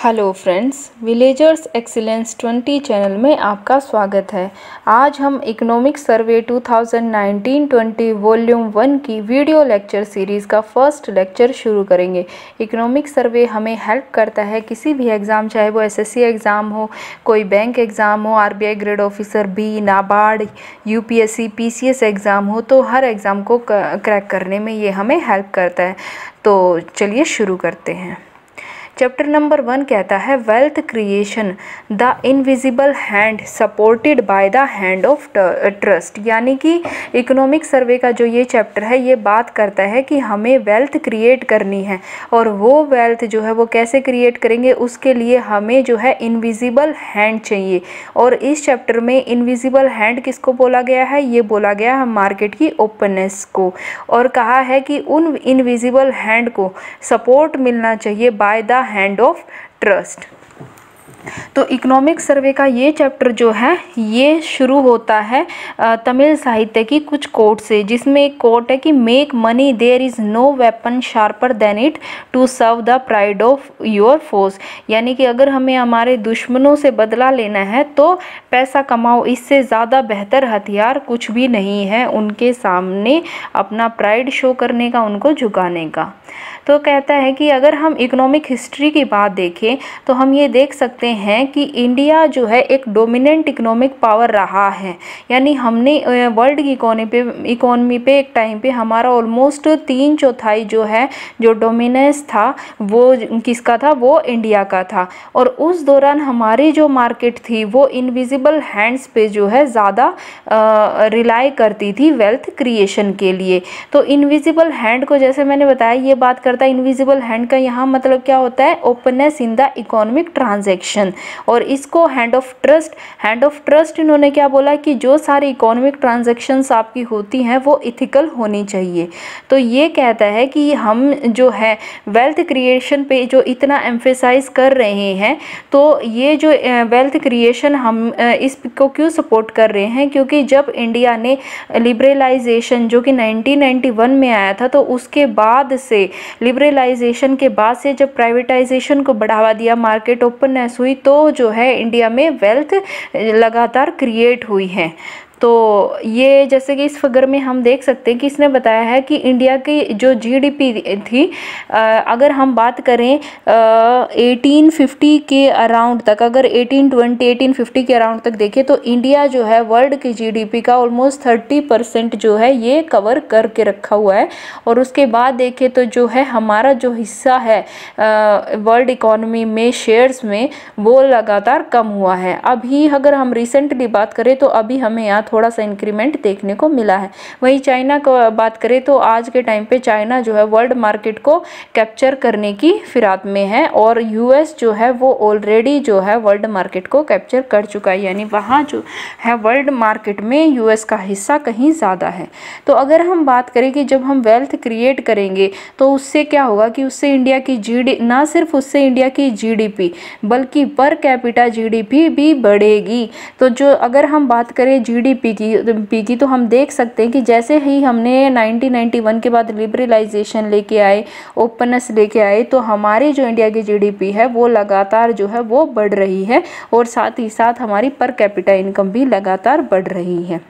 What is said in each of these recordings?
Hello friends, villagers excellence 20 channel में आपका स्वागत है। आज हम इकोनॉमिक सर्वे 2019-20 वॉल्यूम 1 की वीडियो लेक्चर सीरीज़ का फर्स्ट लेक्चर शुरू करेंगे। इकोनॉमिक सर्वे हमें हेल्प करता है किसी भी एग्ज़ाम, चाहे वो एसएससी एग्ज़ाम हो, कोई बैंक एग्ज़ाम हो, RBI grade officer B, NABARD, UPSC, PCS exam हो, तो हर एग्ज़ाम को क्रैक करने में ये हमें हेल्प करता है। तो चलिए शुरू करते हैं। चैप्टर नंबर 1 कहता है wealth creation the invisible hand supported by the hand of trust. यानी कि इकोनॉमिक सर्वे का जो ये चैप्टर है ये बात करता है कि हमें वेल्थ क्रिएट करनी है, और वो वेल्थ जो है वो कैसे क्रिएट करेंगे, उसके लिए हमें जो है इनविजिबल हैंड चाहिए। और इस चैप्टर में इनविजिबल हैंड किसको बोला गया है? ये बोला गया है मार्केट की ओपननेस को, और कहा है कि उन इनविजिबल हैंड को सपोर्ट मिलना चाहिए by the hand of trust. तो इकोनॉमिक सर्वे का ये चैप्टर जो है ये शुरू होता है तमिल साहित्य की कुछ कोट से, जिसमें एक कोट है कि make money there is no weapon sharper than it to serve the pride of your force. यानी कि अगर हमें हमारे दुश्मनों से बदला लेना है तो पैसा कमाओ, इससे ज़्यादा बेहतर हथियार कुछ भी नहीं है उनके सामने अपना प्राइड शो करने का, उनको झुकाने का। तो कहता है कि अगर हम इकोनॉमिक हिस्ट्री की बात देखें तो हम ये देख सकते हैं कि इंडिया जो है एक डोमिनेंट इकोनॉमिक पावर रहा है। यानी हमने वर्ल्ड की इकोनॉमी पे एक टाइम पे हमारा ऑलमोस्ट 3/4 जो है जो डोमिनेंस था वो किसका था? वो इंडिया का था। और उस दौरान हमारी जो मार्केट थी वो इनविजिबल हैंड्स पे जो है ज़्यादा रिलाई करती थी वेल्थ क्रिएशन के लिए। तो इनविजिबल हैंड को, जैसे मैंने बताया, ये बात करता है इनविजिबल हैंड का यहाँ मतलब क्या होता है? Openness in the economic transaction. और इसको हैंड ऑफ ट्रस्ट इन्होंने क्या बोला कि जो सारी इकोनॉमिक ट्रांजैक्शंस आपकी होती हैं वो इथिकल होनी चाहिए। तो ये कहता है कि हम जो है वेल्थ क्रिएशन पे जो इतना एम्फेसाइज कर रहे हैं, तो ये जो वेल्थ क्रिएशन हम इसको क्यों सपोर्ट कर रहे हैं? क्योंकि जब इंडिया ने लिबरलाइजेशन जो कि 1991 में आया था, तो उसके बाद से लिबरलाइजेशन के बाद से जब प्राइवेटाइजेशन को बढ़ावा दिया, मार्केट ओपननेस हुई, तो जो है इंडिया में वेल्थ लगातार क्रिएट हुई है। तो ये जैसे कि इस फिगर में हम देख सकते हैं कि इसने बताया है कि इंडिया की जो जीडीपी थी, अगर हम बात करें 1850 के अराउंड तक, अगर 1850 के अराउंड तक देखें तो इंडिया जो है वर्ल्ड की जीडीपी का ऑलमोस्ट 30% जो है ये कवर करके रखा हुआ है। और उसके बाद देखें तो जो है हमारा जो हिस्सा है वर्ल्ड इकोनॉमी में शेयर्स में, वो लगातार कम हुआ है। अभी अगर हम रिसेंटली बात करें तो अभी हमें यहाँ थोड़ा सा इंक्रीमेंट देखने को मिला है। वहीं चाइना को बात करें तो आज के टाइम पे चाइना जो है वर्ल्ड मार्केट को कैप्चर करने की फिराक में है, और यूएस जो है वो ऑलरेडी जो है वर्ल्ड मार्केट को कैप्चर कर चुका है। यानी वहाँ जो है वर्ल्ड मार्केट में यूएस का हिस्सा कहीं ज़्यादा है। तो अगर हम बात करें कि जब हम वेल्थ क्रिएट करेंगे तो उससे क्या होगा कि उससे इंडिया की ना सिर्फ उससे इंडिया की जीडीपी बल्कि पर कैपिटा जीडीपी भी बढ़ेगी। तो जो अगर हम बात करें जीडीपी की तो हम देख सकते हैं कि जैसे ही हमने 1991 के बाद लिबरलाइजेशन लेके आए, ओपननेस लेके आए, तो हमारी जो इंडिया की जीडीपी है वो लगातार जो है वो बढ़ रही है, और साथ ही साथ हमारी पर कैपिटा इनकम भी लगातार बढ़ रही है।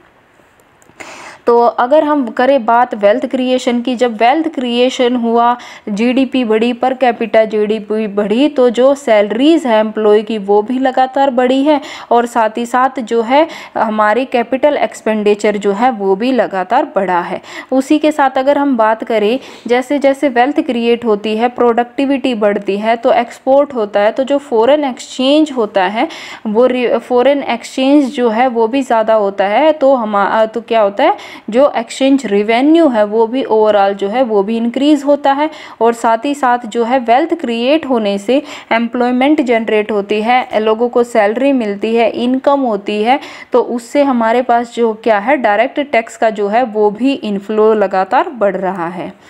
तो अगर हम करें बात वेल्थ क्रिएशन की, जब वेल्थ क्रिएशन हुआ, जीडीपी बढ़ी, पर कैपिटा जीडीपी बढ़ी, तो जो सैलरीज है एम्प्लॉय की वो भी लगातार बढ़ी है, और साथ ही साथ जो है हमारी कैपिटल एक्सपेंडिचर जो है वो भी लगातार बढ़ा है। उसी के साथ अगर हम बात करें, जैसे जैसे वेल्थ क्रिएट होती है, प्रोडक्टिविटी बढ़ती है, तो एक्सपोर्ट होता है, तो जो फॉरेन एक्सचेंज होता है वो फॉरेन एक्सचेंज जो है वो भी ज़्यादा होता है। तो क्या होता है, जो एक्सचेंज रेवेन्यू है वो भी ओवरऑल जो है वो भी इंक्रीज होता है। और साथ ही साथ जो है वेल्थ क्रिएट होने से एम्प्लॉयमेंट जनरेट होती है, लोगों को सैलरी मिलती है, इनकम होती है, तो उससे हमारे पास जो क्या है डायरेक्ट टैक्स का जो है वो भी इनफ्लो लगातार बढ़ रहा है।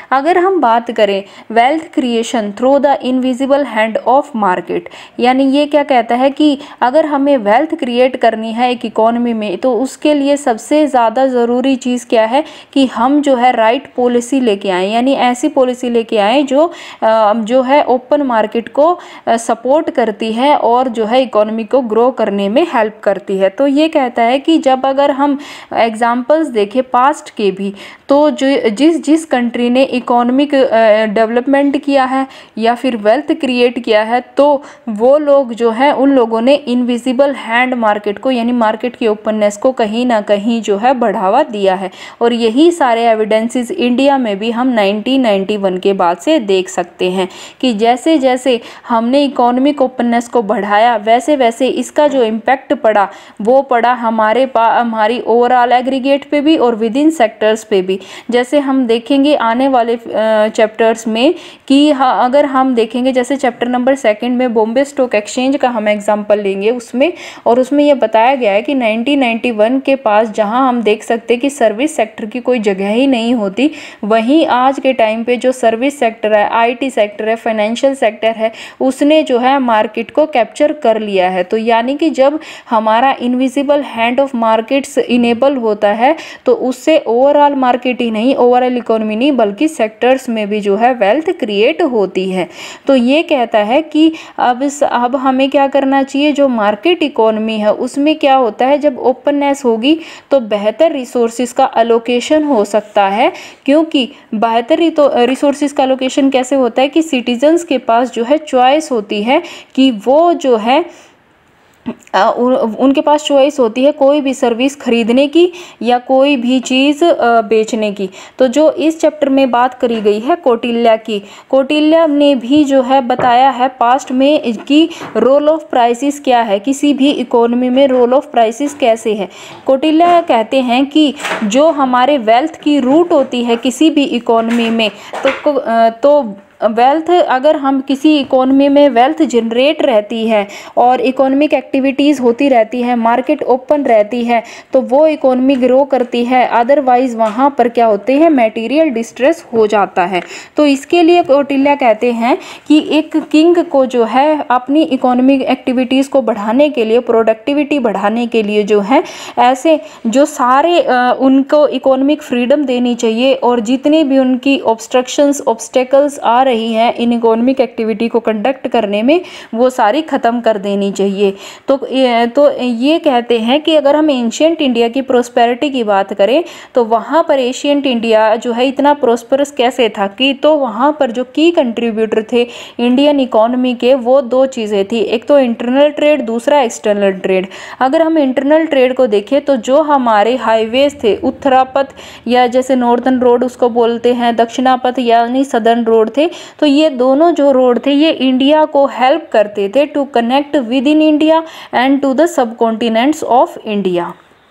अगर हम बात करें wealth creation through the invisible hand of market, यानी ये क्या कहता है कि अगर हमें वेल्थ क्रिएट करनी है एक इकोनॉमी में तो उसके लिए सबसे ज़्यादा ज़रूरी चीज़ क्या है कि हम जो है राइट पॉलिसी लेके आएँ, यानी ऐसी पॉलिसी लेके आएँ जो है ओपन मार्केट को सपोर्ट करती है और जो है इकोनॉमी को ग्रो करने में हेल्प करती है। तो ये कहता है कि जब अगर हम एग्जांपल्स देखें पास्ट के भी, तो जो जिस कंट्री ने इकोनॉमिक डेवलपमेंट किया है या फिर वेल्थ क्रिएट किया है, तो वो लोग जो है उन लोगों ने इनविजिबल हैंड मार्केट को यानी मार्केट की ओपननेस को कहीं ना कहीं जो है बढ़ावा दिया है। और यही सारे एविडेंसेस इंडिया में भी हम 1991 के बाद से देख सकते हैं कि जैसे जैसे हमने इकोनॉमिक ओपननेस को बढ़ाया वैसे वैसे इसका जो इम्पैक्ट पड़ा वो पड़ा हमारी ओवरऑल एग्रीगेट पे भी और विद इन सेक्टर्स पे भी। जैसे हम देखेंगे आने वाले चैप्टर्स में कि अगर हम देखेंगे जैसे चैप्टर नंबर 2 में बॉम्बे स्टॉक एक्सचेंज का हम एग्जांपल लेंगे उसमें यह बताया गया है कि 1991 के पास जहां हम देख सकते हैं कि सर्विस सेक्टर की कोई जगह ही नहीं होती, वहीं आज के टाइम पे जो सर्विस सेक्टर है, आईटी सेक्टर है, फाइनेंशियल सेक्टर है, उसने जो है मार्केट को कैप्चर कर लिया है। तो यानी कि जब हमारा invisible hand of markets enable होता है तो उससे ओवरऑल मार्केट ही नहीं, ओवरऑल इकोनॉमी नहीं बल्कि सेक्टर्स में भी जो है वेल्थ क्रिएट होती है। तो ये कहता है कि अब हमें क्या करना चाहिए, जो मार्केट इकोनॉमी है उसमें क्या होता है जब ओपननेस होगी तो बेहतर रिसोर्सेज का अलोकेशन हो सकता है, क्योंकि बेहतर रिसोर्सेज का अलोकेशन कैसे होता है कि सिटीजन्स के पास जो है चॉइस होती है कि वो जो है उनके पास चॉइस होती है कोई भी सर्विस खरीदने की या कोई भी चीज़ बेचने की। तो जो इस चैप्टर में बात करी गई है कौटिल्य की, कौटिल्य ने भी जो है बताया है पास्ट में कि रोल ऑफ प्राइसेस क्या है, किसी भी इकोनॉमी में रोल ऑफ प्राइसेस कैसे है। कौटिल्य कहते हैं कि जो हमारे वेल्थ की रूट होती है किसी भी इकोनॉमी में, तो वेल्थ अगर हम किसी इकोनॉमी में वेल्थ जनरेट रहती है और इकोनॉमिक एक्टिविटीज़ होती रहती है, मार्केट ओपन रहती है, तो वो इकोनॉमी ग्रो करती है। अदरवाइज़ वहाँ पर क्या होते हैं, मटेरियल डिस्ट्रेस हो जाता है। तो इसके लिए कौटिल्य कहते हैं कि एक किंग को जो है अपनी इकोनॉमिक एक्टिविटीज़ को बढ़ाने के लिए, प्रोडक्टिविटी बढ़ाने के लिए जो है ऐसे जो सारे उनको इकोनॉमिक फ्रीडम देनी चाहिए और जितने भी उनकी ऑब्स्टेकल्स आ रही है इन इकोनॉमिक एक्टिविटी को कंडक्ट करने में, वो सारी ख़त्म कर देनी चाहिए। तो ये कहते हैं कि अगर हम एंशिएंट इंडिया की प्रोस्पेरिटी की बात करें तो वहाँ पर एशियंट इंडिया जो है इतना प्रोस्परस कैसे था कि तो वहाँ पर जो की कंट्रीब्यूटर थे इंडियन इकोनॉमी के, वो दो चीज़ें थी, एक तो इंटरनल ट्रेड, दूसरा एक्सटर्नल ट्रेड। अगर हम इंटरनल ट्रेड को देखें तो जो हमारे हाईवेज थे, उत्तरापथ या जैसे नॉर्दर्न रोड उसको बोलते हैं, दक्षिणापथ यानी सदर्न रोड थे, तो ये दोनों जो रोड थे ये इंडिया को हेल्प करते थे to connect within India and to the subcontinents of India.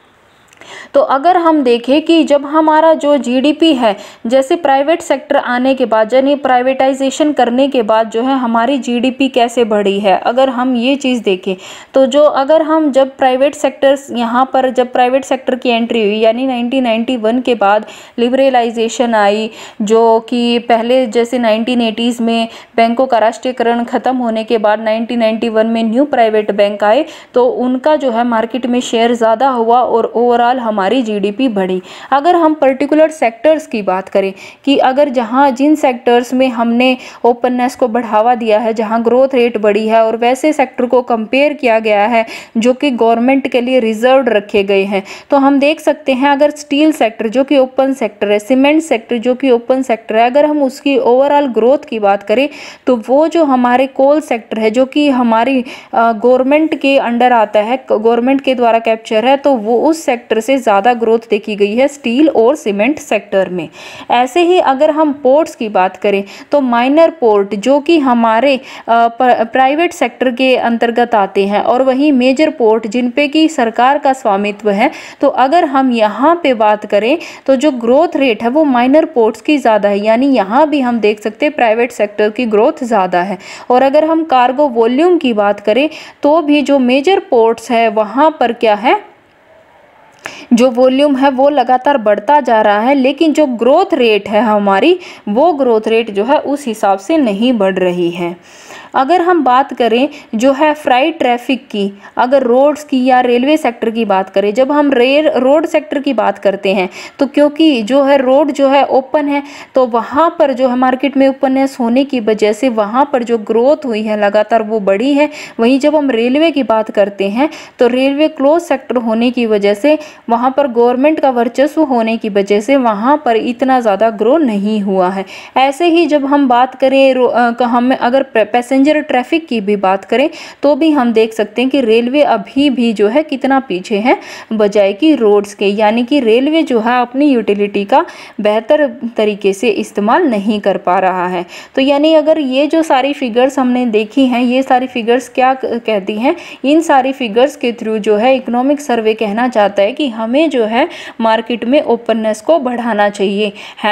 तो अगर हम देखें कि जब हमारा जो जीडीपी है, जैसे प्राइवेट सेक्टर आने के बाद यानी प्राइवेटाइजेशन करने के बाद जो है हमारी जीडीपी कैसे बढ़ी है, अगर हम ये चीज़ देखें तो जो अगर हम जब प्राइवेट सेक्टर्स यहाँ पर जब प्राइवेट सेक्टर की एंट्री हुई यानी 1991 के बाद लिबरलाइजेशन आई, जो कि पहले जैसे 1980s में बैंकों का राष्ट्रीयकरण ख़त्म होने के बाद 1991 में न्यू प्राइवेट बैंक आए, तो उनका जो है मार्केट में शेयर ज़्यादा हुआ और ओवरऑल हमारी जीडीपी बढ़ी। अगर हम पर्टिकुलर सेक्टर्स की बात करें कि अगर जिन सेक्टर्स में हमने ओपननेस को बढ़ावा दिया है, जहां ग्रोथ रेट बढ़ी है और वैसे सेक्टर को कंपेयर किया गया है जो कि गवर्नमेंट के लिए रिजर्व रखे गए हैं, तो हम देख सकते हैं अगर स्टील सेक्टर जो कि ओपन सेक्टर है, सीमेंट सेक्टर जो कि ओपन सेक्टर है, अगर हम उसकी ओवरऑल ग्रोथ की बात करें तो वो जो हमारे कोल सेक्टर है जो कि हमारी गवर्नमेंट के अंडर आता है, गवर्नमेंट के द्वारा कैप्चर है, तो वो उस सेक्टर से ज़्यादा ग्रोथ देखी गई है स्टील और सीमेंट सेक्टर में। ऐसे ही अगर हम पोर्ट्स की बात करें तो माइनर पोर्ट जो कि हमारे प्राइवेट सेक्टर के अंतर्गत आते हैं और वहीं मेजर पोर्ट जिन पे कि सरकार का स्वामित्व है, तो अगर हम यहाँ पे बात करें तो जो ग्रोथ रेट है वो माइनर पोर्ट्स की ज़्यादा है, यानी यहाँ भी हम देख सकते हैं प्राइवेट सेक्टर की ग्रोथ ज़्यादा है। और अगर हम कार्गो वॉल्यूम की बात करें तो भी जो मेजर पोर्ट्स है वहाँ पर क्या है, जो वॉल्यूम है वो लगातार बढ़ता जा रहा है, लेकिन जो ग्रोथ रेट है हमारी, वो ग्रोथ रेट जो है उस हिसाब से नहीं बढ़ रही है। अगर हम बात करें जो है फ्राइट ट्रैफिक की, अगर रोड्स की या रेलवे सेक्टर की बात करें, जब हम रोड सेक्टर की बात करते हैं तो क्योंकि जो है रोड जो है ओपन है, तो वहाँ पर जो है मार्केट में ओपननेस होने की वजह से वहाँ पर जो ग्रोथ हुई है लगातार वो बढ़ी है। वहीं जब हम रेलवे की बात करते हैं तो रेलवे क्लोज सेक्टर होने की वजह से, वहाँ पर गवर्नमेंट का वर्चस्व होने की वजह से वहाँ पर इतना ज़्यादा ग्रो नहीं हुआ है। ऐसे ही जब हम बात करें हम अगर पैसेंजर ट्रैफिक की भी बात करें तो भी हम देख सकते हैं कि रेलवे अभी भी जो है कितना पीछे है बजाय कि रोड्स के, यानी कि रेलवे जो है अपनी यूटिलिटी का बेहतर तरीके से इस्तेमाल नहीं कर पा रहा है। तो यानी अगर ये जो सारी फिगर्स हमने देखी हैं, ये सारी फिगर्स क्या कहती हैं, इन सारी फिगर्स के थ्रू जो है इकोनॉमिक सर्वे कहना चाहता है कि हमें जो है मार्केट में ओपननेस को बढ़ाना चाहिए,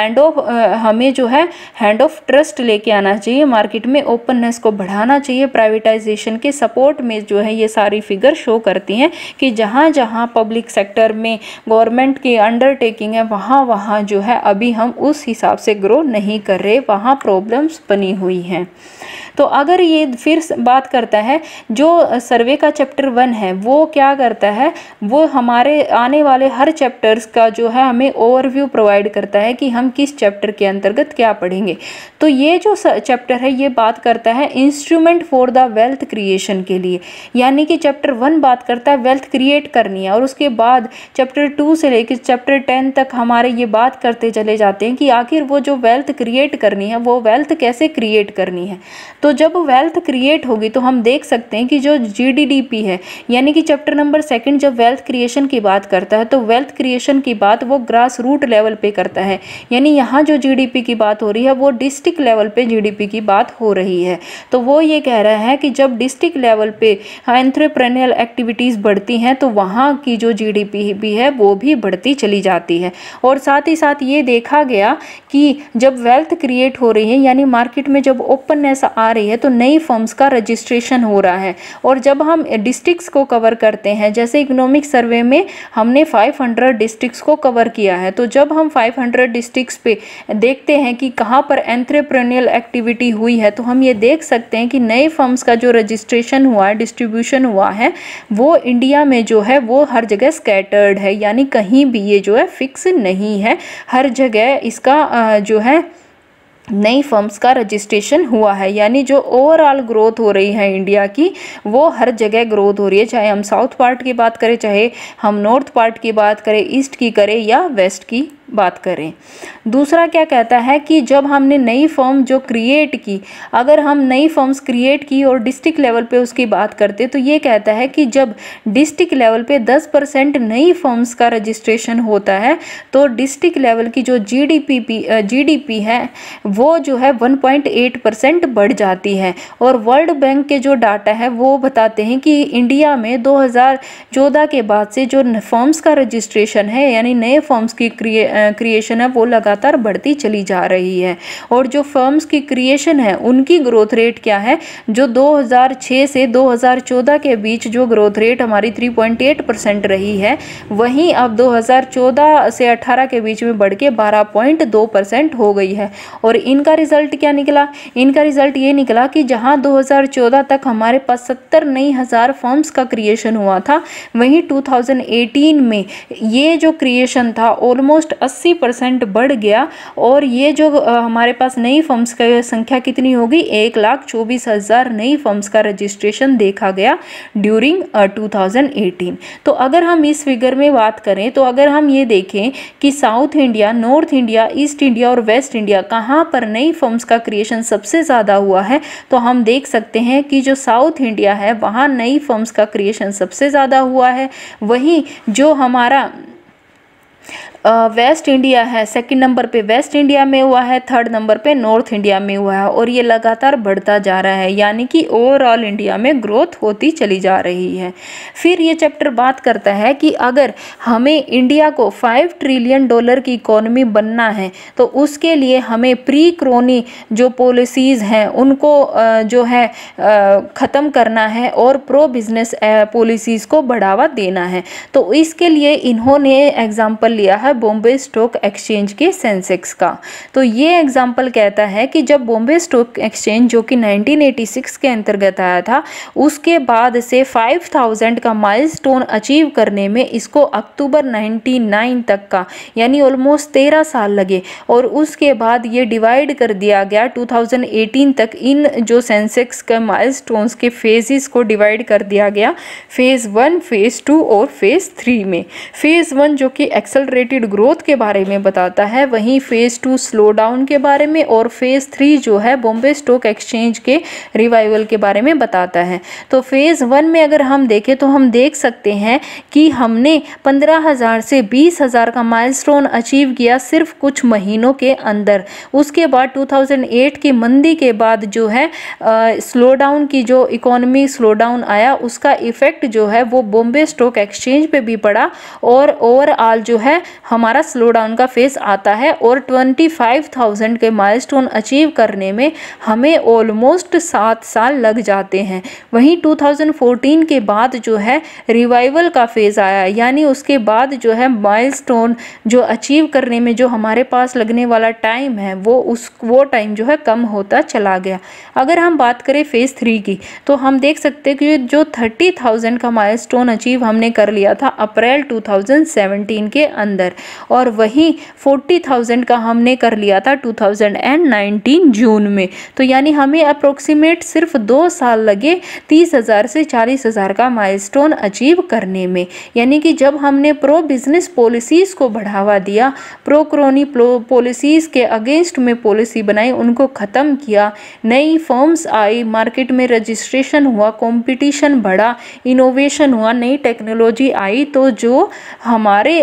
हमें जो है हैंड ऑफ ट्रस्ट लेके आना चाहिए, मार्केट में ओपननेस को बढ़ाना चाहिए। प्राइवेटाइजेशन के सपोर्ट में जो है ये सारी फिगर शो करती हैं कि जहाँ जहाँ पब्लिक सेक्टर में गवर्नमेंट की अंडरटेकिंग है वहाँ वहाँ जो है अभी हम उस हिसाब से ग्रो नहीं कर रहे, वहाँ प्रॉब्लम्स बनी हुई हैं। तो अगर ये फिर बात करता है जो सर्वे का चैप्टर 1 है, वो क्या करता है, वो हमारे आने वाले हर चैप्टर्स का जो है हमें ओवरव्यू प्रोवाइड करता है कि हम किस चैप्टर के अंतर्गत क्या पढ़ेंगे। तो ये जो चैप्टर है ये बात करता है instrument for the wealth creation के लिए, यानी कि चैप्टर 1 बात करता है वेल्थ क्रिएट करनी है, और उसके बाद चैप्टर 2 से लेकर चैप्टर 10 तक हमारे ये बात करते चले जाते हैं कि आखिर वो जो वेल्थ क्रिएट करनी है वो वेल्थ कैसे क्रिएट करनी है। तो जब वेल्थ क्रिएट होगी तो हम देख सकते हैं कि जो जीडीपी है, यानी कि चैप्टर नंबर 2 जब वेल्थ क्रिएशन की बात करता है तो वेल्थ क्रिएशन की बात वो ग्रास रूट लेवल पे करता है, यानी यहाँ जो जीडीपी की बात हो रही है वो डिस्ट्रिक्ट लेवल पे जीडीपी की बात हो रही है। तो वो ये कह रहा है कि जब डिस्ट्रिक्ट लेवल पे एंटरप्रेन्योरियल एक्टिविटीज़ बढ़ती हैं तो वहाँ की जो जीडीपी भी है वो भी बढ़ती चली जाती है। और साथ ही साथ ये देखा गया कि जब वेल्थ क्रिएट हो रही है, यानी मार्केट में जब ओपननेस आ रही है, तो नई फर्म्स का रजिस्ट्रेशन हो रहा है। और जब हम डिस्ट्रिक्ट्स को कवर करते हैं, जैसे इकोनॉमिक सर्वे में हमने 500 डिस्ट्रिक्ट्स को कवर किया है, तो जब हम 500 डिस्ट्रिक्ट्स पे देखते हैं कि कहाँ पर एंटरप्रेन्योरियल एक्टिविटी हुई है, तो हम ये देख सकते हैं कि नए फर्म्स का जो रजिस्ट्रेशन हुआ है, डिस्ट्रीब्यूशन हुआ है, वो इंडिया में जो है वो हर जगह स्कैटर्ड है, यानी कहीं भी ये जो है फिक्स नहीं है, हर जगह इसका जो है नई फर्म्स का रजिस्ट्रेशन हुआ है। यानी जो ओवरऑल ग्रोथ हो रही है इंडिया की, वो हर जगह ग्रोथ हो रही है, चाहे हम साउथ पार्ट की बात करें, चाहे हम नॉर्थ पार्ट की बात करें, ईस्ट की करें या वेस्ट की बात करें। दूसरा क्या कहता है कि जब हमने नई फर्म जो क्रिएट की, अगर हम नई फर्म्स क्रिएट की और डिस्ट्रिक्ट लेवल पे उसकी बात करते, तो ये कहता है कि जब डिस्ट्रिक्ट लेवल पे 10% नई फर्म्स का रजिस्ट्रेशन होता है तो डिस्ट्रिक्ट लेवल की जो जीडीपी है वो जो है 1.8% बढ़ जाती है। और वर्ल्ड बैंक के जो डाटा है वो बताते हैं कि इंडिया में 2014 के बाद से जो फर्म्स का रजिस्ट्रेशन है, यानी नए फर्म्स की क्रिएशन है, वो लगातार बढ़ती चली जा रही है। और जो फर्म्स की क्रिएशन है उनकी ग्रोथ रेट क्या है, जो 2006 से 2014 के बीच जो ग्रोथ रेट हमारी 3.8% रही है, वहीं अब 2014 से 18 के बीच में बढ़ के 12.2% हो गई है। और इनका रिजल्ट क्या निकला, इनका रिजल्ट ये निकला कि जहां 2014 तक हमारे पास 70,000 फर्म्स का क्रिएशन हुआ था, वहीं 2018 में ये जो क्रिएशन था ऑलमोस्ट 80% बढ़ गया। और ये जो हमारे पास नई फर्म्स की संख्या कितनी होगी, 1,24,000 नई फर्म्स का रजिस्ट्रेशन देखा गया ड्यूरिंग 2018। तो अगर हम इस फिगर में बात करें, तो अगर हम ये देखें कि south India, north India, east India और वेस्ट इंडिया कहाँ पर नई फर्म्स का क्रिएशन सबसे ज़्यादा हुआ है, तो हम देख सकते हैं कि जो साउथ इंडिया है वहाँ नई फर्म्स का क्रिएशन सबसे ज़्यादा हुआ है। वहीं जो हमारा वेस्ट इंडिया है, सेकंड नंबर पे वेस्ट इंडिया में हुआ है, थर्ड नंबर पे नॉर्थ इंडिया में हुआ है, और ये लगातार बढ़ता जा रहा है, यानी कि ओवरऑल इंडिया में ग्रोथ होती चली जा रही है। फिर ये चैप्टर बात करता है कि अगर हमें इंडिया को 5 ट्रिलियन डॉलर की इकोनॉमी बनना है तो उसके लिए हमें प्री क्रोनी जो पॉलिसीज़ हैं उनको जो है ख़त्म करना है और प्रो बिजनेस पॉलिसीज़ को बढ़ावा देना है। तो इसके लिए इन्होंने एग्जाम्पल लिया है बॉम्बे स्टॉक एक्सचेंज के सेंसेक्स का। तो ये एग्जाम्पल कहता है कि जब बॉम्बे स्टॉक एक्सचेंज जो कि 1986 के अंतर्गत आया था, उसके बाद से 5000 का माइलस्टोन अचीव करने में इसको अक्टूबर 99 तक का यानी ऑलमोस्ट 13 साल लगे, और उसके बाद ये डिवाइड कर दिया गया 2018 तक। इन जो सेंसेक्स के माइलस्टोन्स के फेजेस को डिवाइड कर दिया गया, फेज़ 1, फेज़ 2 और फेज़ 3 में। फेज़ 1 जो कि एक्सेलरेटेड ग्रोथ के बारे में बताता है, वहीं फेज़ 2 स्लो डाउन के बारे में, और फेज़ 3 जो है बॉम्बे स्टॉक एक्सचेंज के रिवाइवल के बारे में बताता है। तो फेज़ 1 में अगर हम देखें तो हम देख सकते हैं कि हमने 15,000 से 20,000 का माइलस्टोन अचीव किया सिर्फ कुछ महीनों के अंदर। उसके बाद 2008 की मंदी के बाद जो है स्लो डाउन की जो इकोनॉमी स्लो डाउन आया, उसका इफेक्ट जो है वो बॉम्बे स्टॉक एक्सचेंज पे भी पड़ा, और ओवरऑल जो है हमारा स्लो डाउन का फेज आता है, और 25,000 के माइलस्टोन अचीव करने में हमें ऑलमोस्ट 7 साल लग जाते हैं। वहीं 2014 के बाद जो है रिवाइवल का फेज आया, यानी उसके बाद जो है माइलस्टोन जो अचीव करने में जो हमारे पास लगने वाला टाइम है वो टाइम जो है कम होता चला गया। अगर हम बात करें फेज़ 3 की, तो हम देख सकते हैं कि जो 30,000 का माइलस्टोन अचीव हमने कर लिया था अप्रैल 2017 के अंदर, और वहीं 40,000 का हमने कर लिया था 2019 जून में। तो यानी हमें अप्रोक्सीमेट सिर्फ 2 साल लगे 30,000 से 40,000 का माइलस्टोन अचीव करने में। यानी कि जब हमने प्रो बिजनेस पॉलिसीज़ को बढ़ावा दिया, प्रो क्रोनी पॉलिसीज़ के अगेंस्ट में पॉलिसी बनाई, उनको ख़त्म किया, नई फर्म्स आई, मार्केट में रजिस्ट्रेशन हुआ, कंपटीशन बढ़ा, इनोवेशन हुआ, नई टेक्नोलॉजी आई, तो जो हमारे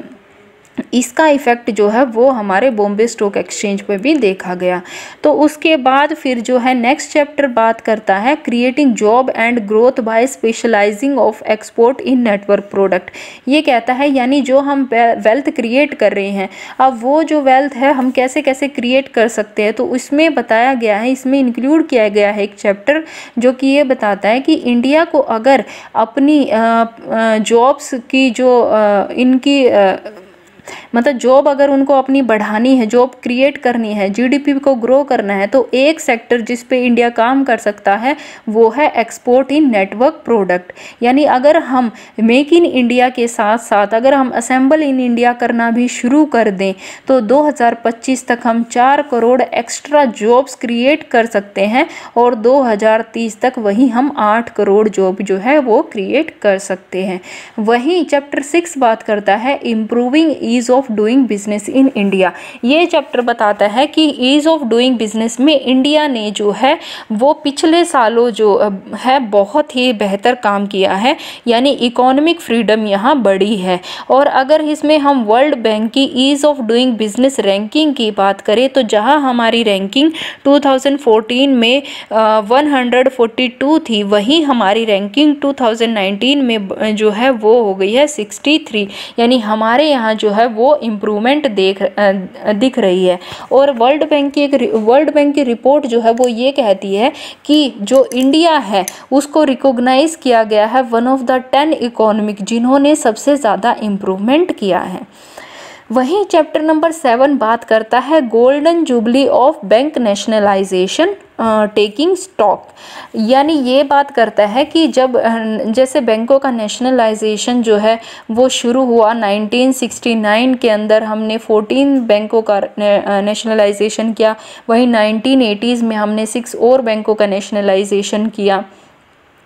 इसका इफ़ेक्ट जो है वो हमारे बॉम्बे स्टॉक एक्सचेंज पे भी देखा गया। तो उसके बाद फिर जो है नेक्स्ट चैप्टर बात करता है creating job and growth by specialising of export in network product. ये कहता है यानी जो हम वेल्थ क्रिएट कर रहे हैं, अब वो जो वेल्थ है हम कैसे कैसे क्रिएट कर सकते हैं, तो इसमें बताया गया है, इसमें इंक्लूड किया गया है एक चैप्टर जो कि ये बताता है कि इंडिया को अगर अपनी जॉब्स की जो इनकी मतलब जॉब अगर उनको अपनी बढ़ानी है, जॉब क्रिएट करनी है, जीडीपी को ग्रो करना है, तो एक सेक्टर जिस पे इंडिया काम कर सकता है वो है एक्सपोर्ट इन नेटवर्क प्रोडक्ट। यानी अगर हम मेक इन इंडिया के साथ साथ अगर हम असेंबल इन इंडिया करना भी शुरू कर दें तो 2025 तक हम 4 करोड़ एक्स्ट्रा जॉब्स क्रिएट कर सकते हैं, और 2030 तक वही हम 8 करोड़ जॉब जो है वो क्रिएट कर सकते हैं। वहीं चैप्टर 6 बात करता है improving ease of doing business in India. ये चैप्टर बताता है कि ईज ऑफ डूइंग बिजनेस में इंडिया ने जो है वो पिछले सालों जो है बहुत ही बेहतर काम किया है, यानी इकोनॉमिक फ्रीडम यहाँ बढ़ी है। और अगर इसमें हम वर्ल्ड बैंक की ease of doing business ranking की बात करें तो जहाँ हमारी रैंकिंग 2014 में 142 थी, वहीं हमारी रैंकिंग 2019 में जो है वो हो गई है 63, यानी हमारे यहाँ जो है वो इम्प्रूवमेंट दिख रही है। और वर्ल्ड बैंक की रिपोर्ट जो है वो ये कहती है कि जो इंडिया है उसको रिकॉग्नाइज किया गया है वन ऑफ द 10 इकोनॉमिक जिन्होंने सबसे ज़्यादा इम्प्रूवमेंट किया है। वहीं चैप्टर नंबर 7 बात करता है golden jubilee of bank nationalisation taking stock. यानी ये बात करता है कि जब जैसे बैंकों का नेशनलाइजेशन जो है वो शुरू हुआ 1969 के अंदर, हमने 14 बैंकों का नेशनलाइजेशन किया, वहीं 1980s में हमने 6 और बैंकों का नेशनलाइजेशन किया।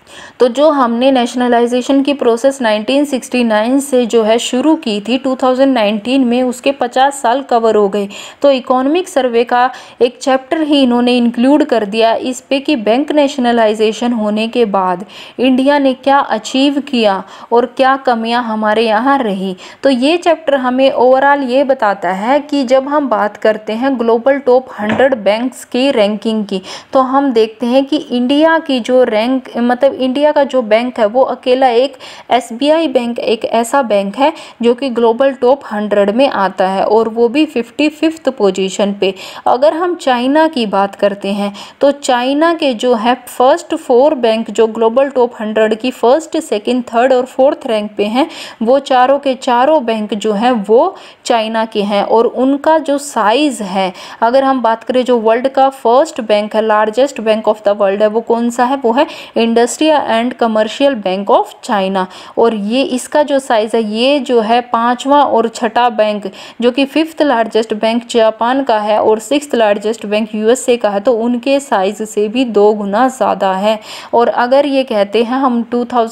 तो जो हमने नेशनलाइजेशन की प्रोसेस 1969 से जो है शुरू की थी 2019 में, उसके 50 साल कवर हो गए। तो इकोनॉमिक सर्वे का एक चैप्टर ही इन्होंने इंक्लूड कर दिया इस पे कि बैंक नेशनलाइजेशन होने के बाद इंडिया ने क्या अचीव किया और क्या कमियां हमारे यहाँ रही। तो ये चैप्टर हमें ओवरऑल ये बताता है कि जब हम बात करते हैं ग्लोबल टॉप 100 बैंक्स की रैंकिंग की, तो हम देखते हैं कि इंडिया की जो रैंक मतलब इंडिया का जो बैंक है वो अकेला एक SBI बैंक एक ऐसा बैंक है जो कि ग्लोबल टॉप 100 में आता है, और वो भी 55th पोजीशन पे। अगर हम चाइना की बात करते हैं तो चाइना के जो है फर्स्ट 4 बैंक जो ग्लोबल टॉप 100 की फर्स्ट, सेकंड, थर्ड और फोर्थ रैंक पे हैं, वो चारों के चारों बैंक जो हैं वो चाइना के हैं। और उनका जो साइज है, अगर हम बात करें जो वर्ल्ड का फर्स्ट बैंक है, largest bank of the world है, वो कौन सा है? वो है industrial and commercial bank of China. और ये इसका जो साइज है, ये जो है 5वां और छठा बैंक जो कि 5th लार्जेस्ट बैंक जापान का है और 6th लार्जेस्ट बैंक USA का है, तो उनके साइज से भी 2 गुना ज़्यादा है। और अगर ये कहते हैं हम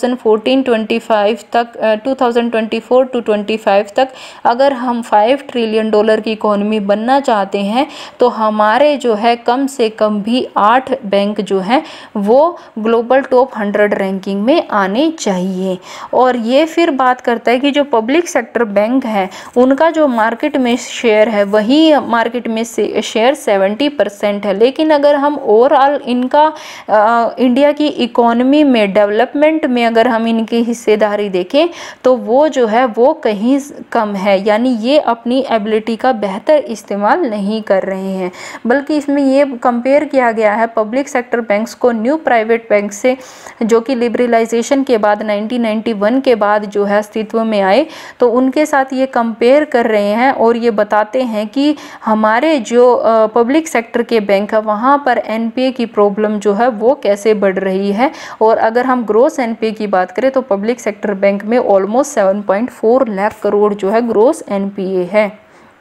2014-25 तक 2024 to 25 तक अगर हम $5 ट्रिलियन की इकोनॉमी बनना चाहते हैं, तो हमारे जो है कम से कम भी 8 बैंक जो हैं वो ग्लोबल टॉप 100 रैंकिंग में आने चाहिए। और ये फिर बात करता है कि जो पब्लिक सेक्टर बैंक है उनका जो मार्केट में शेयर है, वही मार्केट में से शेयर 70% है। लेकिन अगर हम ओवरऑल इनका इंडिया की इकोनॉमी में डेवलपमेंट में अगर हम इनकी हिस्सेदारी देखें तो वो जो है वो कहीं कम है, यानी ये अपनी एबिलिटी का बेहतर इस्तेमाल नहीं कर रहे हैं। बल्कि इसमें ये कंपेयर किया गया है पब्लिक सेक्टर बैंक्स को न्यू प्राइवेट बैंक से, जो कि लिबरलाइजेशन के बाद 1991 के बाद जो है अस्तित्व में आए, तो उनके साथ ये कंपेयर कर रहे हैं और ये बताते हैं कि हमारे जो पब्लिक सेक्टर के बैंक है वहाँ पर NPA की प्रॉब्लम जो है वो कैसे बढ़ रही है। और अगर हम ग्रोस NPA की बात करें तो पब्लिक सेक्टर बैंक में ऑलमोस्ट 7.4 लाख करोड़ जो है ग्रोस NPA है।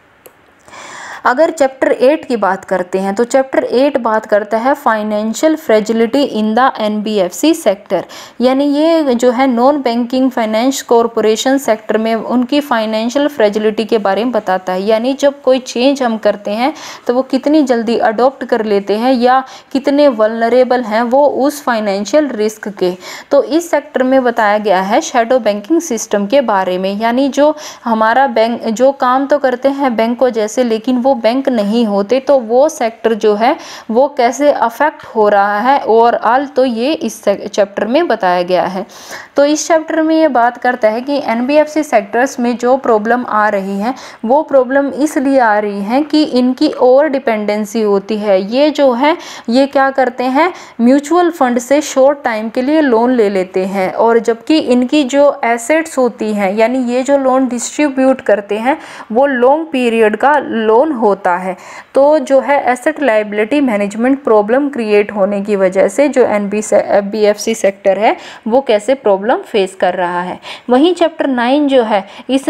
अगर चैप्टर 8 की बात करते हैं तो चैप्टर 8 बात करता है financial fragility in the NBFC sector, यानी ये जो है non banking finance corporation sector में उनकी फाइनेंशियल फ्रेजिलिटी के बारे में बताता है। यानी जब कोई चेंज हम करते हैं तो वो कितनी जल्दी अडॉप्ट कर लेते हैं या कितने वल्नरेबल हैं वो उस फाइनेंशियल रिस्क के। तो इस सेक्टर में बताया गया है शैडो बैंकिंग सिस्टम के बारे में, यानी जो हमारा बैंक जो काम तो करते हैं बैंकों जैसे लेकिन वो बैंक नहीं होते, तो वो सेक्टर जो है वो कैसे अफेक्ट हो रहा है ओवरऑल, तो ये इस चैप्टर में बताया गया है। तो इस चैप्टर में ये बात करता है कि NBFC सेक्टर्स में जो प्रॉब्लम आ रही है वो प्रॉब्लम इसलिए आ रही है कि इनकी ओवर डिपेंडेंसी होती है। ये जो है ये क्या करते हैं, म्यूचुअल फंड से शॉर्ट टाइम के लिए लोन ले लेते हैं, और जबकि इनकी जो एसेट्स होती हैं यानी ये जो लोन डिस्ट्रीब्यूट करते हैं वो लॉन्ग पीरियड का लोन होता है। तो जो है asset liability management problem create होने की वजह से जो NBFC सेक्टर है वो कैसे प्रॉब्लम फेस कर रहा है। वहीं चैप्टर 9 जो है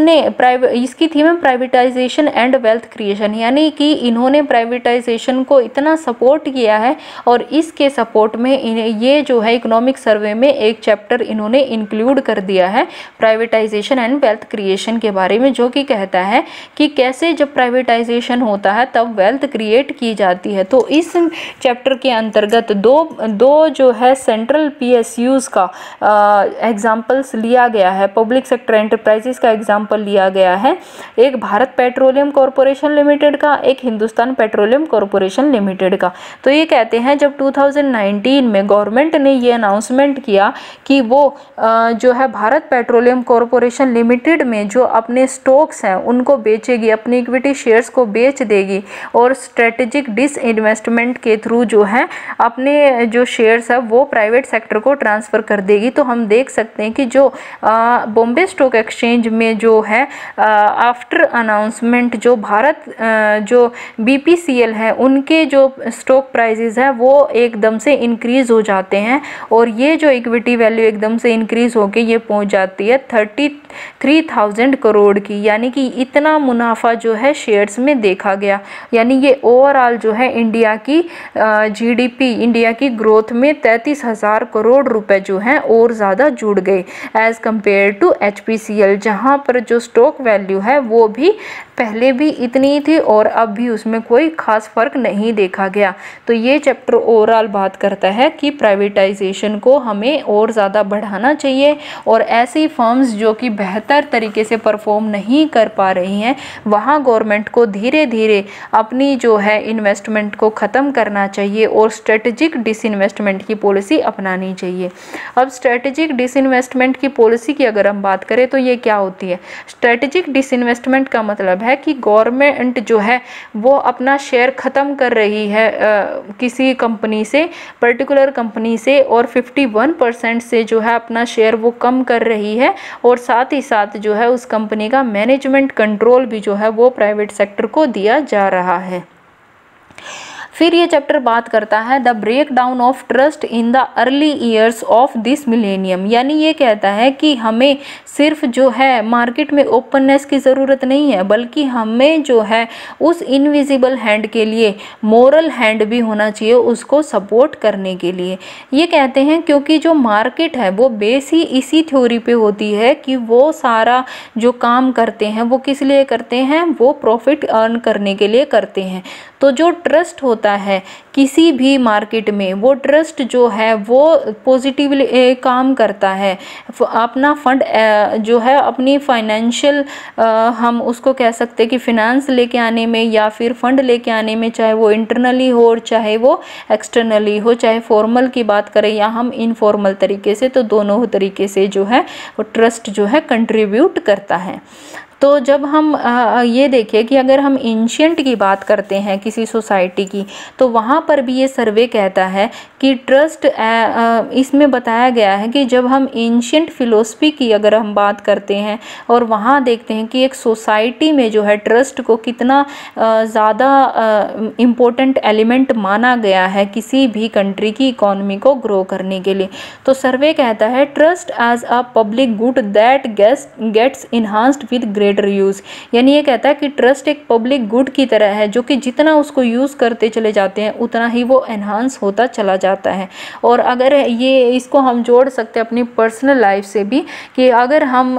इसकी थीम है प्राइवेटाइजेशन एंड वेल्थ क्रिएशन, यानी कि इन्होंने प्राइवेटाइजेशन को इतना सपोर्ट किया है और इसके सपोर्ट में ये जो है इकोनॉमिक सर्वे में एक चैप्टर इन्होंने इंक्लूड कर दिया है प्राइवेटाइजेशन एंड वेल्थ क्रिएशन के बारे में, जो कि कहता है कि कैसे जब प्राइवेटाइजेशन होता है तब वेल्थ क्रिएट की जाती है। तो इस चैप्टर के अंतर्गत दो जो है सेंट्रल PSUs का एग्जाम्पल्स लिया गया है, पब्लिक सेक्टर एंटरप्राइजेस का एग्जाम्पल लिया गया है, एक भारत पेट्रोलियम कॉरपोरेशन लिमिटेड का, एक हिंदुस्तान पेट्रोलियम कॉरपोरेशन लिमिटेड का। तो ये कहते हैं जब 2019 में गवर्नमेंट ने ये अनाउंसमेंट किया कि वो जो है भारत पेट्रोलियम कॉरपोरेशन लिमिटेड में जो अपने स्टॉक्स हैं उनको बेचेगी, अपनी इक्विटी शेयर्स को बेच देगी और स्ट्रेटेजिक डिसइन्वेस्टमेंट के थ्रू जो है अपने जो शेयर्स है वो प्राइवेट सेक्टर को ट्रांसफ़र कर देगी। तो हम देख सकते हैं कि जो बॉम्बे स्टॉक एक्सचेंज में जो है आफ्टर अनाउंसमेंट जो भारत जो BPCL है उनके जो स्टॉक प्राइजेस है वो एकदम से इंक्रीज़ हो जाते हैं और ये जो इक्विटी वैल्यू एकदम से इंक्रीज़ होके ये पहुंच जाती है 33,000 करोड़ की, यानी कि इतना मुनाफा जो है शेयर्स में देख देखा गया। यानी ये ओवरऑल जो है इंडिया की जीडीपी, इंडिया की ग्रोथ में 33,000 करोड़ रुपए जो हैं और ज़्यादा जुड़ गए एज कंपेयर टू HPCL, जहाँ पर जो स्टॉक वैल्यू है वो भी पहले भी इतनी थी और अब भी उसमें कोई खास फर्क नहीं देखा गया। तो ये चैप्टर ओवरऑल बात करता है कि प्राइवेटाइजेशन को हमें और ज़्यादा बढ़ाना चाहिए और ऐसी फर्म्स जो कि बेहतर तरीके से परफॉर्म नहीं कर पा रही हैं वहाँ गवर्नमेंट को धीरे धीरे अपनी जो है इन्वेस्टमेंट को ख़त्म करना चाहिए और स्ट्रेटेजिक डिसइन्वेस्टमेंट की पॉलिसी अपनानी चाहिए। अब स्ट्रेटेजिक डिसइन्वेस्टमेंट की पॉलिसी की अगर हम बात करें तो ये क्या होती है? स्ट्रेटेजिक डिसइन्वेस्टमेंट का मतलब है कि गवर्नमेंट जो है वो अपना शेयर ख़त्म कर रही है किसी कंपनी से, पर्टिकुलर कंपनी से, और 51% से जो है अपना शेयर वो कम कर रही है और साथ ही साथ जो है उस कंपनी का मैनेजमेंट कंट्रोल भी जो है वो प्राइवेट सेक्टर को दिया जा रहा है। फिर ये चैप्टर बात करता है the break down of trust in the early years of this millennium. यानी ये कहता है कि हमें सिर्फ जो है मार्केट में ओपननेस की ज़रूरत नहीं है, बल्कि हमें जो है उस इनविजिबल हैंड के लिए मोरल हैंड भी होना चाहिए उसको सपोर्ट करने के लिए। ये कहते हैं क्योंकि जो मार्केट है वो बेस ही इसी थ्योरी पे होती है कि वो सारा जो काम करते हैं वो किस लिए करते हैं, वो प्रॉफिट अर्न करने के लिए करते हैं। तो जो ट्रस्ट होता है किसी भी मार्केट में, वो ट्रस्ट जो है वो पॉजिटिवली काम करता है। अपना फंड जो है अपनी फाइनेंशियल हम उसको कह सकते हैं कि फिनेंस लेके आने में या फिर फंड लेके आने में, चाहे वो इंटरनली हो और चाहे वो एक्सटर्नली हो, चाहे फॉर्मल की बात करें या हम इनफॉर्मल तरीके से, तो दोनों तरीके से जो है वो ट्रस्ट जो है कंट्रीब्यूट करता है। तो जब हम ये देखें कि अगर हम एंशिएंट की बात करते हैं किसी सोसाइटी की, तो वहाँ पर भी ये सर्वे कहता है कि ट्रस्ट इसमें बताया गया है कि जब हम एंशिएंट फिलोसफी की अगर हम बात करते हैं और वहाँ देखते हैं कि एक सोसाइटी में जो है ट्रस्ट को कितना ज़्यादा इम्पोर्टेंट एलिमेंट माना गया है किसी भी कंट्री की इकोनॉमी को ग्रो करने के लिए, तो सर्वे कहता है trust as a public good that gets enhanced with greater use. यानी ये कहता है कि ट्रस्ट एक पब्लिक गुड की तरह है जो कि जितना उसको यूज़ करते चले जाते हैं उतना ही वो एनहांस होता चला जाता है। और अगर ये इसको हम जोड़ सकते हैं अपनी पर्सनल लाइफ से भी कि अगर हम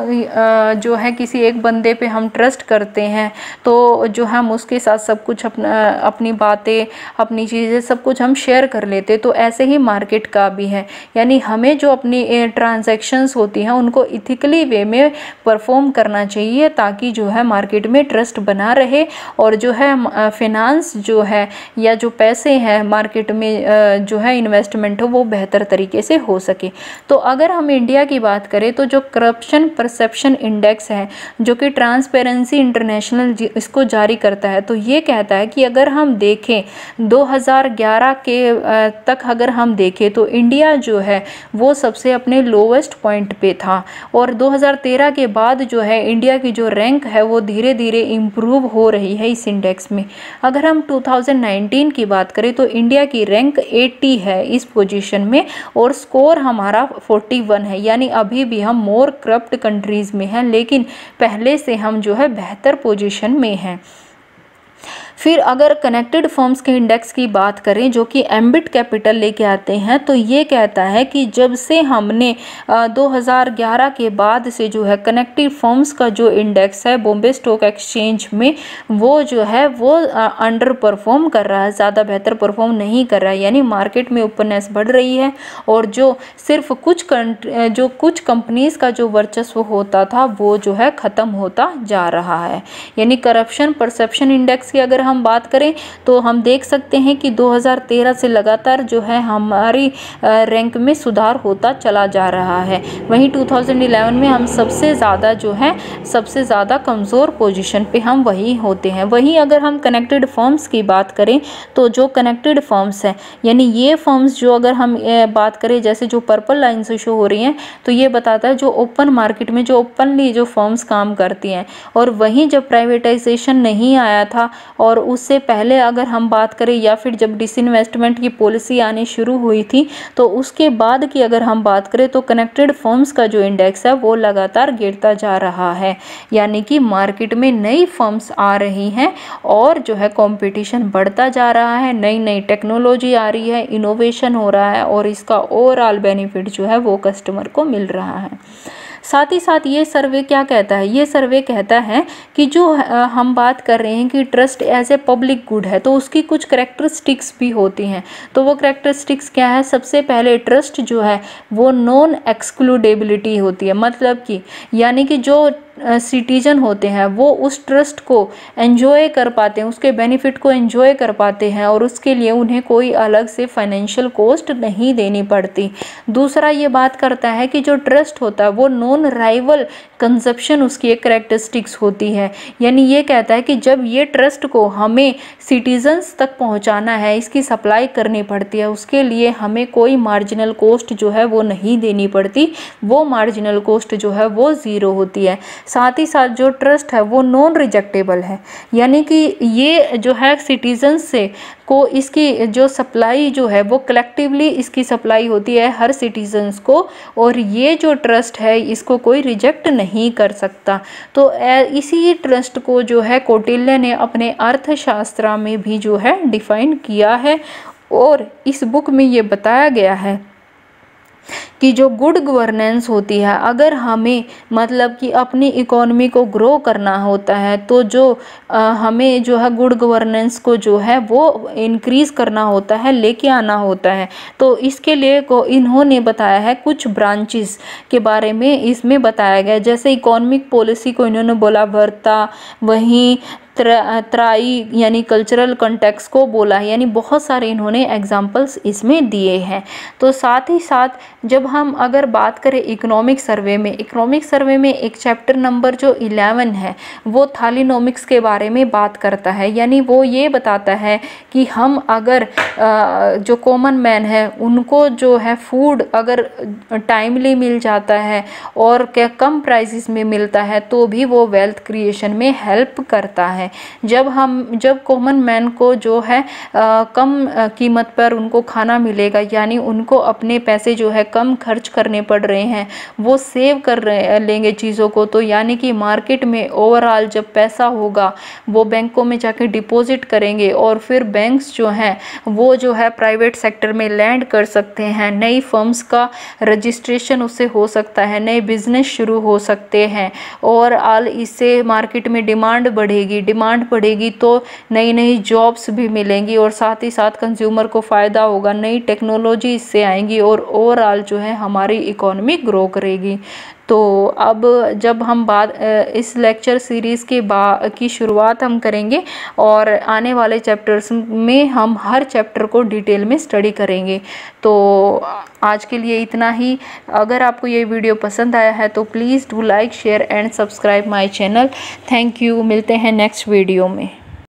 जो है किसी एक बंदे पे हम ट्रस्ट करते हैं तो जो हम उसके साथ सब कुछ अपनी बातें, अपनी चीज़ें सब कुछ हम शेयर कर लेते, तो ऐसे ही मार्केट का भी है। यानी हमें जो अपनी ट्रांजैक्शंस होती हैं उनको इथिकली वे में परफॉर्म करना चाहिए ताकि जो है मार्केट में ट्रस्ट बना रहे और जो है फिनांस जो है या जो पैसे हैं मार्केट में जो है इन्वेस्टमेंट हो वो बेहतर तरीके से हो सके। तो अगर हम इंडिया की बात करें तो जो करप्शन परसेप्शन इंडेक्स है जो कि ट्रांसपेरेंसी इंटरनेशनल इसको जारी करता है, तो ये कहता है कि अगर हम देखें 2011 के तक अगर हम देखें तो इंडिया जो है वो सबसे अपने लोवेस्ट पॉइंट पे था और 2013 के बाद जो है इंडिया की जो रैंक है वो धीरे धीरे इम्प्रूव हो रही है इस इंडेक्स में। अगर हम 2019 की बात करें तो इंडिया की रैंक 80 है इस पोजीशन में और स्कोर हमारा 41 है। यानी अभी भी हम मोर करप्ट कंट्रीज़ में हैं, लेकिन पहले से हम जो है बेहतर पोजीशन में हैं। फिर अगर कनेक्टेड फर्म्स के इंडेक्स की बात करें जो कि एम्बिट कैपिटल लेके आते हैं, तो ये कहता है कि जब से हमने 2011 के बाद से जो है कनेक्टेड फर्म्स का जो इंडेक्स है बॉम्बे स्टॉक एक्सचेंज में वो जो है वो अंडर परफॉर्म कर रहा है, ज़्यादा बेहतर परफॉर्म नहीं कर रहा है। यानी मार्केट में ओपननेस बढ़ रही है और जो सिर्फ कुछ कंपनीज़ का जो वर्चस्व होता था वो जो है ख़त्म होता जा रहा है। यानी करप्शन परसेप्शन इंडेक्स की अगर हम बात करें तो हम देख सकते हैं कि 2013 से लगातार जो है हमारी रैंक में सुधार होता चला जा रहा है। वहीं 2011 में हम सबसे ज़्यादा जो है सबसे ज़्यादा कमज़ोर पोजीशन पे हम वही होते हैं। वहीं अगर हम कनेक्टेड फर्म्स की बात करें तो जो कनेक्टेड फर्म्स हैं यानी ये फर्म्स जो अगर हम बात करें जैसे जो पर्पल लाइन से शो हो रही हैं तो ये बताता है जो ओपन मार्केट में जो ओपनली जो फर्म्स काम करती हैं। और वहीं जब प्राइवेटाइजेशन नहीं आया था और और उससे पहले अगर हम बात करें या फिर जब डिसइन्वेस्टमेंट की पॉलिसी आनी शुरू हुई थी तो उसके बाद की अगर हम बात करें तो कनेक्टेड फर्म्स का जो इंडेक्स है वो लगातार गिरता जा रहा है, यानी कि मार्केट में नई फर्म्स आ रही हैं और जो है कंपटीशन बढ़ता जा रहा है, नई नई टेक्नोलॉजी आ रही है, इनोवेशन हो रहा है और इसका ओवरऑल बेनिफिट जो है वो कस्टमर को मिल रहा है। साथ ही साथ ये सर्वे क्या कहता है, ये सर्वे कहता है कि जो हम बात कर रहे हैं कि trust as a public good है तो उसकी कुछ करेक्टरिस्टिक्स भी होती हैं। तो वो करेक्टरिस्टिक्स क्या है, सबसे पहले ट्रस्ट जो है वो नॉन एक्सक्लूडेबिलिटी होती है, मतलब कि यानी कि जो सिटीजन होते हैं वो उस ट्रस्ट को एंजॉय कर पाते हैं, उसके बेनिफिट को एंजॉय कर पाते हैं और उसके लिए उन्हें कोई अलग से फाइनेंशियल कॉस्ट नहीं देनी पड़ती। दूसरा ये बात करता है कि जो ट्रस्ट होता है वो नॉन राइवल कंजप्शन उसकी एक करेक्टरिस्टिक्स होती है, यानी ये कहता है कि जब ये ट्रस्ट को हमें सिटीजन्स तक पहुंचाना है, इसकी सप्लाई करनी पड़ती है, उसके लिए हमें कोई मार्जिनल कॉस्ट जो है वो नहीं देनी पड़ती, वो मार्जिनल कॉस्ट जो है वो ज़ीरो होती है। साथ ही साथ जो ट्रस्ट है वो नॉन रिजेक्टेबल है, यानी कि ये जो है सिटीजन्स से को इसकी जो सप्लाई जो है वो कलेक्टिवली इसकी सप्लाई होती है हर सिटीजन्स को और ये जो ट्रस्ट है इसको कोई रिजेक्ट नहीं कर सकता। तो इसी ट्रस्ट को जो है कौटिल्य ने अपने अर्थशास्त्र में भी जो है डिफाइन किया है और इस बुक में ये बताया गया है कि जो गुड गवर्नेंस होती है, अगर हमें मतलब कि अपनी इकोनॉमी को ग्रो करना होता है तो जो हमें जो है गुड गवर्नेंस को जो है वो इंक्रीज़ करना होता है, लेके आना होता है। तो इसके लिए को इन्होंने बताया है कुछ ब्रांचेस के बारे में इसमें बताया गया, जैसे इकोनॉमिक पॉलिसी को इन्होंने बोला वर्ता, वहीं त्राई यानी कल्चरल कॉन्टेक्स्ट को बोला है, यानी बहुत सारे इन्होंने एग्जाम्पल्स इसमें दिए हैं। तो साथ ही साथ जब हम अगर बात करें इकोनॉमिक सर्वे में एक चैप्टर नंबर जो 11 है वो थालीनोमिक्स के बारे में बात करता है, यानी वो ये बताता है कि हम अगर जो कॉमन मैन है उनको जो है फूड अगर टाइमली मिल जाता है और क्या कम प्राइसेस में मिलता है तो भी वो वेल्थ क्रिएशन में हेल्प करता है। जब कॉमन मैन को जो है कम कीमत पर उनको खाना मिलेगा, यानी उनको अपने पैसे जो है कम खर्च करने पड़ रहे हैं, वो सेव कर लेंगे चीज़ों को, तो यानी कि मार्केट में ओवरऑल जब पैसा होगा वो बैंकों में जाके डिपॉजिट करेंगे और फिर बैंक्स जो हैं वो जो है प्राइवेट सेक्टर में लैंड कर सकते हैं, नई फर्म्स का रजिस्ट्रेशन उससे हो सकता है, नए बिजनेस शुरू हो सकते हैं और इससे मार्केट में डिमांड बढ़ेगी तो नई नई जॉब्स भी मिलेंगी और साथ ही साथ कंज्यूमर को फ़ायदा होगा, नई टेक्नोलॉजी इससे आएंगी और ओवरऑल जो है हमारी इकोनॉमी ग्रो करेगी। तो अब जब हम इस लेक्चर सीरीज़ की शुरुआत हम करेंगे और आने वाले चैप्टर्स में हम हर चैप्टर को डिटेल में स्टडी करेंगे। तो आज के लिए इतना ही। अगर आपको ये वीडियो पसंद आया है तो please do like, share and subscribe my channel. Thank you. मिलते हैं नेक्स्ट वीडियो में।